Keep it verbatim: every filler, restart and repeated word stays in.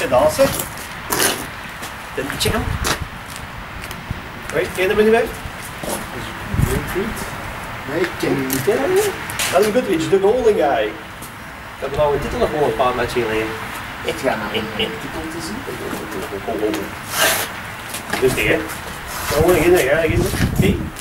beetje dansen. De champ. Weet je, ken je hem niet meer? Nee, ik ken hem niet. Ken je hem niet? Adam Goodrich, de golden guy. Ik heb er al een titel nog gewoon een paar matchen geleden. Ik ga nou een titel te zien. Dus die hè. Gewoon beginnen, ga beginnen.